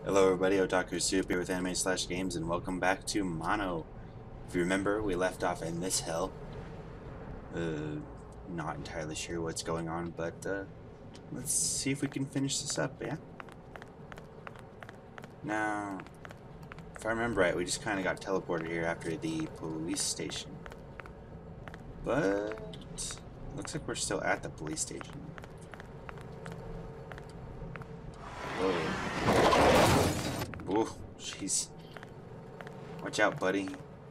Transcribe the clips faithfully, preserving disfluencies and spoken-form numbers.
Hello everybody, Otaku Soup here with anime slash games, and welcome back to Mono. If you remember, we left off in this hell. Uh, not entirely sure what's going on, but uh, let's see if we can finish this up, yeah? Now, if I remember right, we just kind of got teleported here after the police station. But, looks like we're still at the police station. Whoa. Oh, jeez. Watch out, buddy.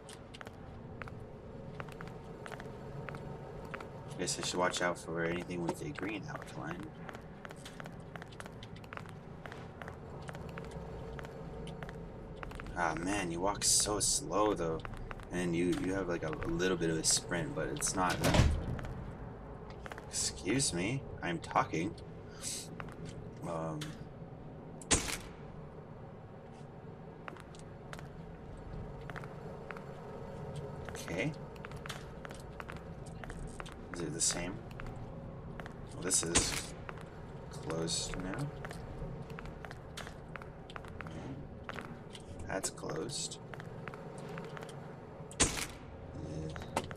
Guess I should watch out for anything with a green outline. Ah, man, you walk so slow though, and you you have like a, a little bit of a sprint, but it's not enough. Excuse me, I'm talking. Um. Okay. Is it the same? Well, this is closed now. Okay. That's closed. Yeah.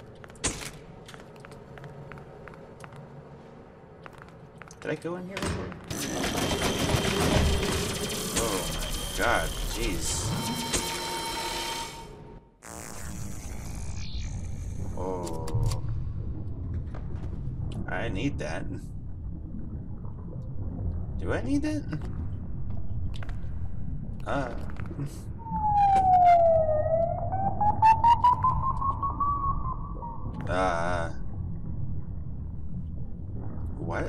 Did I go in here before? Oh my god, jeez. Oh. I need that. Do I need it? Uh. Uh. What?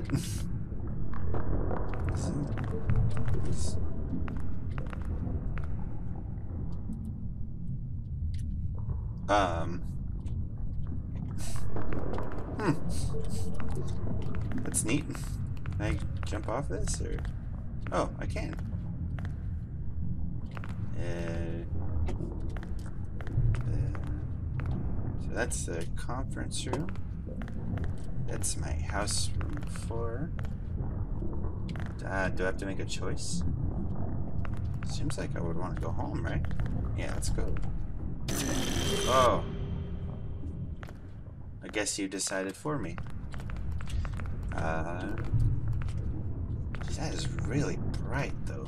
Um. Hmm. That's neat. Can I jump off this, or? Oh, I can. Uh, uh, so that's the conference room. That's my house room four. Uh, do I have to make a choice? Seems like I would want to go home, right? Yeah, let's go. Oh. I guess you decided for me. Uh, geez, that is really bright, though.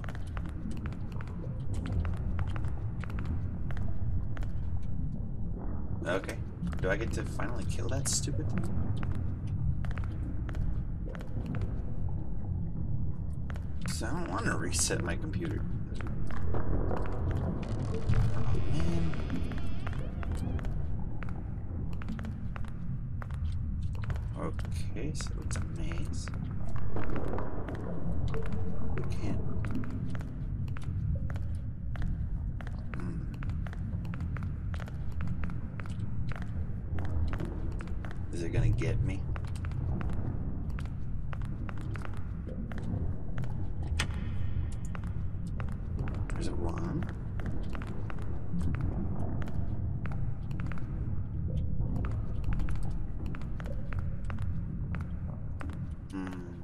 Okay. Do I get to finally kill that stupid thing? Because I don't want to reset my computer. Oh, man. Okay, so it's a maze. Can't. Hmm. Is it gonna get me? There's a one. Hmm.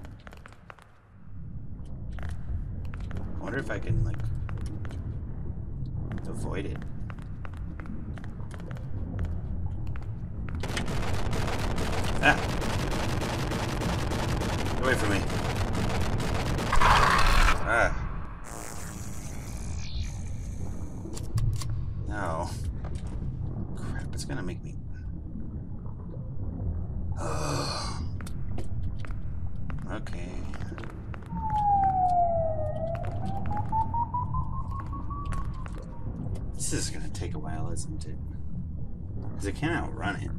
I wonder if I can, like, avoid it. Ah! Get away from me. Ah. No. Crap, it's gonna make me... Okay. This is gonna take a while, isn't it? Because I can't outrun it.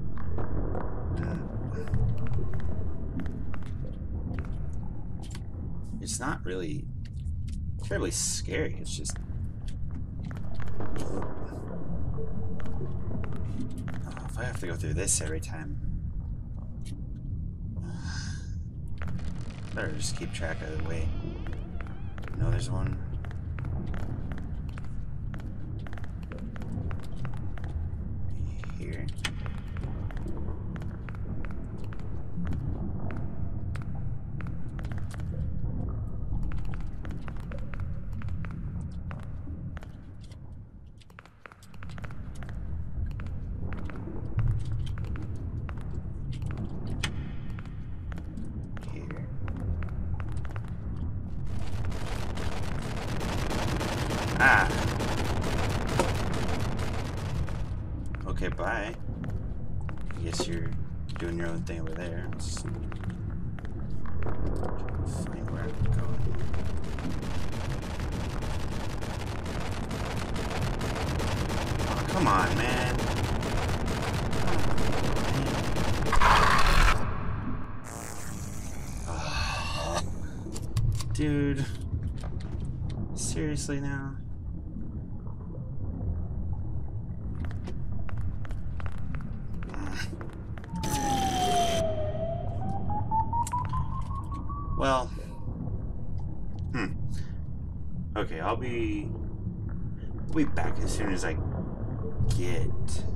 It's not really terribly scary, it's just... Oh, if I have to go through this every time... Better just keep track of the way. No, there's one. Here. Ah. Okay, bye. I guess you're doing your own thing over there. Let's find where I'm going. Oh, come on, man. Oh, dude. Seriously now? Well, hmm. Okay, I'll be, I'll be back as soon as I get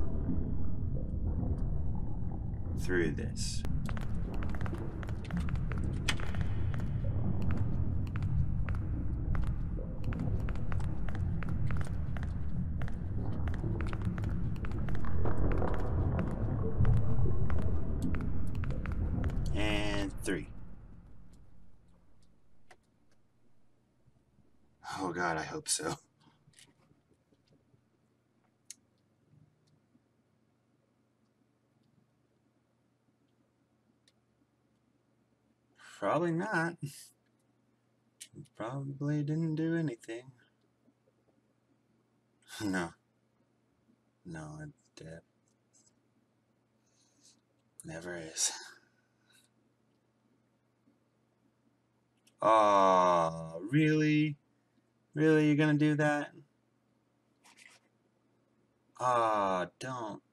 through this. And three. Oh God, I hope so. Probably not. Probably didn't do anything. No. No, it uh, never is. Oh, really? Really, you're gonna do that? Oh, don't.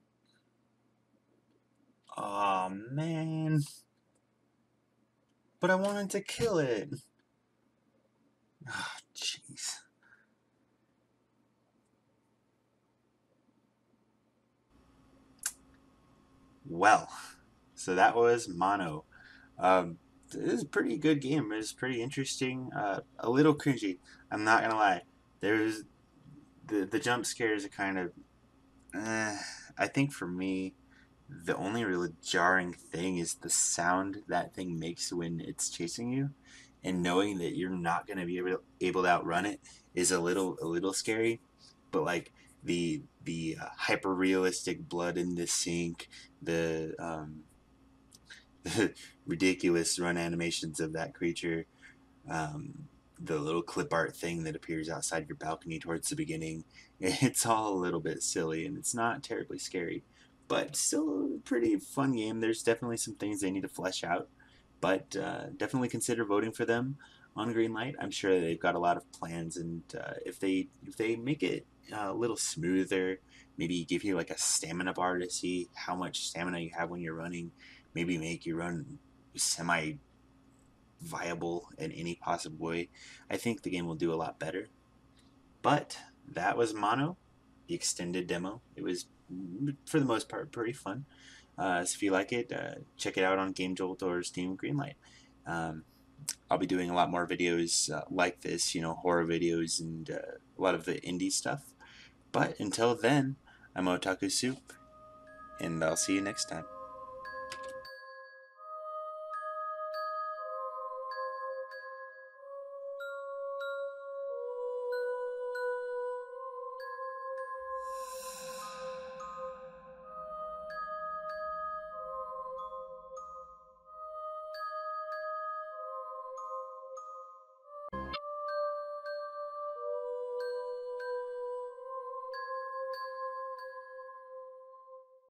Oh, man. But I wanted to kill it. Oh, jeez. Well, so that was Mono. Um, it was a pretty good game. It was pretty interesting. Uh, a little cringy. I'm not gonna lie. There's the the jump scares are kind of. Eh, I think for me, the only really jarring thing is the sound that thing makes when it's chasing you, and knowing that you're not gonna be able able to outrun it is a little a little scary. But like the the uh, hyper realistic blood in the sink, the um, ridiculous run animations of that creature, um, the little clip art thing that appears outside your balcony towards the beginning. It's all a little bit silly and it's not terribly scary, but still a pretty fun game. There's definitely some things they need to flesh out, but uh, definitely consider voting for them on Greenlight. I'm sure they've got a lot of plans, and uh, if they if they make it uh, a little smoother, maybe give you like a stamina bar to see how much stamina you have when you're running, maybe make you run semi viable in any possible way, I think the game will do a lot better. But that was Mono, the extended demo. It was, for the most part, pretty fun. Uh, so if you like it, uh, check it out on GameJolt or Steam Greenlight. Um, I'll be doing a lot more videos uh, like this, you know, horror videos and uh, a lot of the indie stuff. But until then, I'm Otaku Soup, and I'll see you next time.